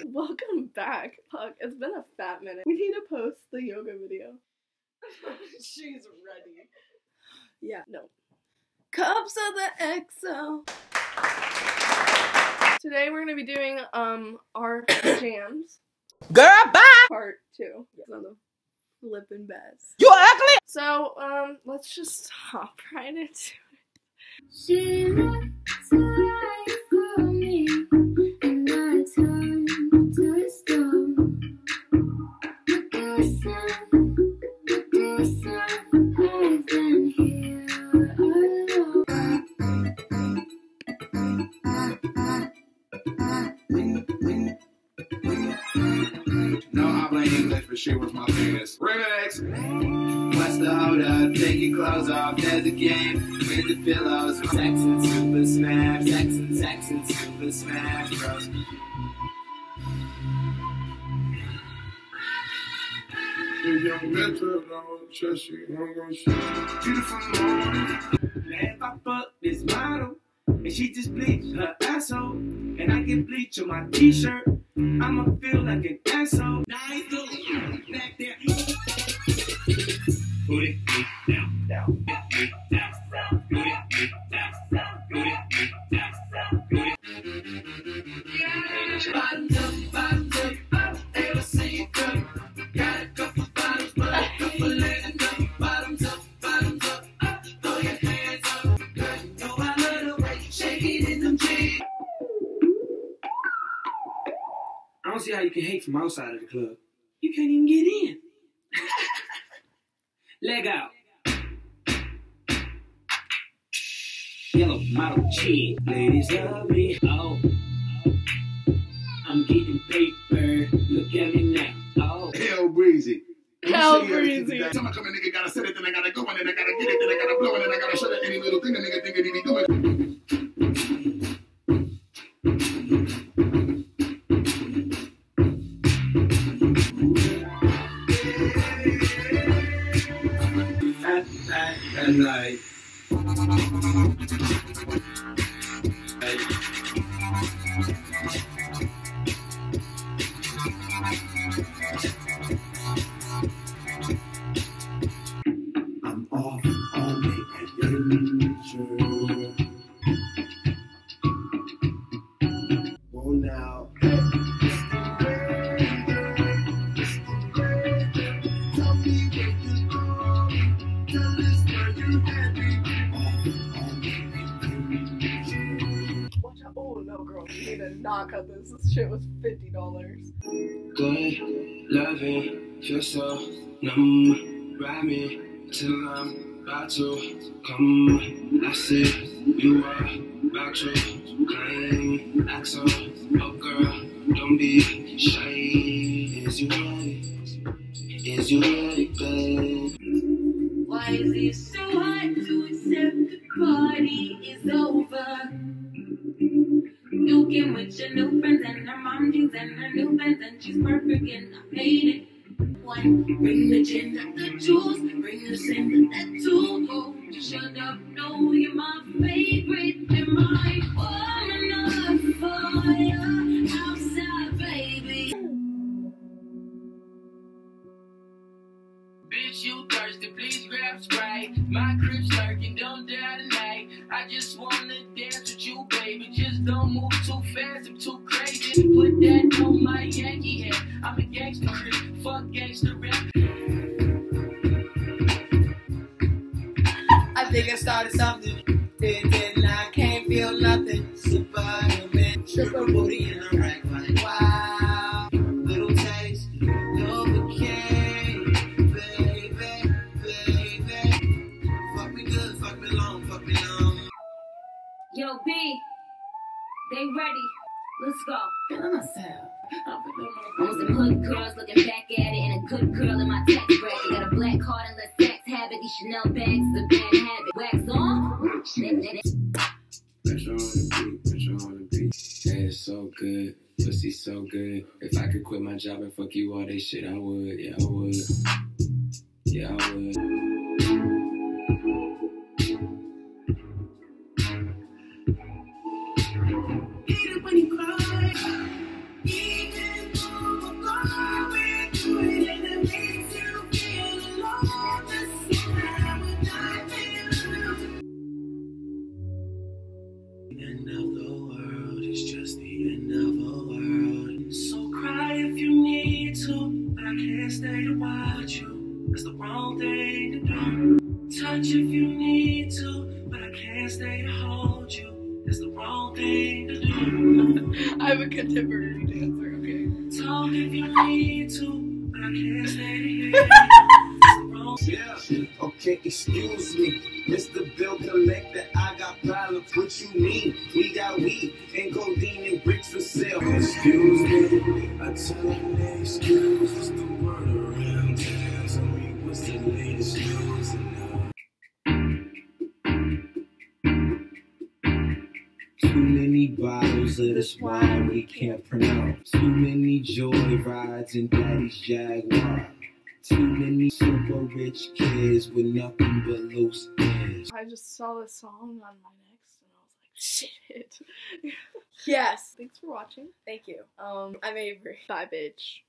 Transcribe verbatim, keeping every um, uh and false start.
Welcome back. Fuck, it's been a fat minute. We need to post the yoga video. She's ready. Yeah, no. Cups of the X O. Today we're gonna be doing um our jams. Girl, bye! Part two. Yeah, on the flippin' best. You ugly! So, um, let's just hop right into it. She looked right for me, and I turned to stone. But this time, but this time, I've been here alone. No, I blame English, but she was my biggest. Remix! What's the hold up? Take your clothes off, there's a game with the pillows. Texan Super Smash, Texan, Texan Super Smash Bros. Beautiful morning. Man, if I fuck this model, and she just bleach her asshole, and I get bleach on my t-shirt, I'ma feel like an asshole. Nice little back there. Put it down, down, down, down, down, put it down, down, put it down, down, put it. Bottoms up, bottoms up, I've ever seen you come. Got a couple bottles, but a couple legs up. Bottoms up, bottoms up, up, throw your hands up. Girl, you know I love the way you shake it in them jeans. I don't see how you can hate from outside of the club. You can't even get in. Leg out. Yellow model chick. Ladies love me. Oh. I'm getting paper. Look at me now. Oh. Hell breezy. Hell breezy. Time I come a nigga gotta set it, then I gotta go, and then I gotta get it, then I gotta blow, and then I gotta shut it. Any little thing a nigga think that he be doing. And like, I'm off on the adventure. Well now, tell me where you go. Tell us where you headed. Watch out. Oh no, girl. You need to not cut this. This shit was fifty dollars. Good, loving, feel so numb. Ride me till I'm about to come. I see you are about to claim. Act so, oh girl, don't be shy. Is you ready? Is you ready, babe? Why is it so hard to accept the party is over? You came with your new friends and her mom jeans and her new friends, and she's perfect and I hate it. One, bring the gin and the juice, bring the sin and that too. Oh, just shut up, no, you're my favorite, you're my woman of fire, outside, baby. Bitch, you thirsty, please grab Sprite. My crib's lurking, don't die tonight. I just wanna dance with you, baby. Just don't move too fast, I'm too crazy. Put that on my Yankee hat. I'm a gangster, fuck gangster rap. I think I started something. Then, then I can't feel nothing. Superman, stripper booty in a rack. Like, wow. Little taste, Novocaine. Baby, baby. Fuck me good, fuck me long, fuck me long. Yo, B, they ready. Let's go. I was a hood girls looking back at it, and a good girl in my tax bracket. Got a black card and let sex have it. These Chanel bags is a bad habit. Wax on. Pressure on the beat, pressure on the beat. Yeah, it's so good, pussy so good. If I could quit my job and fuck you all day shit, I would. Yeah, I would. Yeah, I would. Hate it when you cry. Even That's the wrong thing to do. Touch if you need to, but I can't stay to hold you. That's the wrong thing to do. I'm a contemporary dancer, okay? Talk if you need to, but I can't stay to hear you. That's the wrong thing. Yeah, okay, excuse me, Mister Bill Collector, I got problems. What you mean? We got weed and codeine and bricks for sale. Excuse me, I tell them they excuse. What's the word around town? Tell me what's the latest news and uh, too many bottles of this wine we can't pronounce. Too many joy rides in daddy's Jaguar. Too many super rich kids with nothing but loose ends. I just saw this song on my next and I was like, shit. Yes. Thanks for watching. Thank you. Um, I'm Avery. Bye, bitch.